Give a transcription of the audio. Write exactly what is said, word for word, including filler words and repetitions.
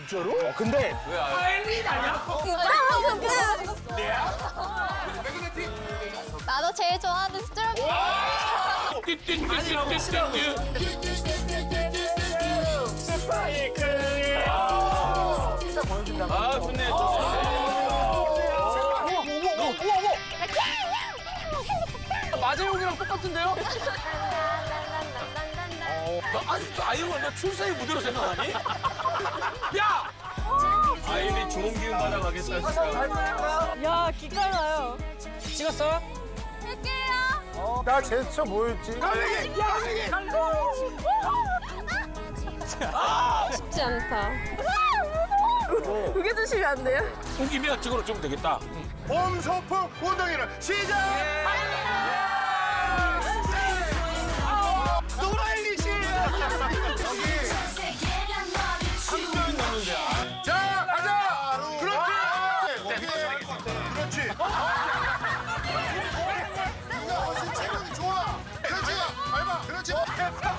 진짜로? 어, 근데 왜 안? 파일리 아니야? 나도 제일 좋아하는 스트로베리. 아 좋네. 마재용이랑 똑같은데요? 너 아직도 아이유가 너 출사의 무대로 생각하니? 야! 아이비 좋은 기운 받아가겠다 진짜. 야, 기깔나요. 찍었어? 할게요. 나 제스처 뭐였지? 쉽지 않다. 그게 주시면 안 돼요? 웃기면 찍으러 주면 되겠다. 봄 소풍 운동회를 시작! 노라일리 씨! 여기 한 명 넘는데. 자, 가자! 그렇지! 그렇지! 누가 훨씬 체력이 좋아! 그렇지! 밟아! 그렇지!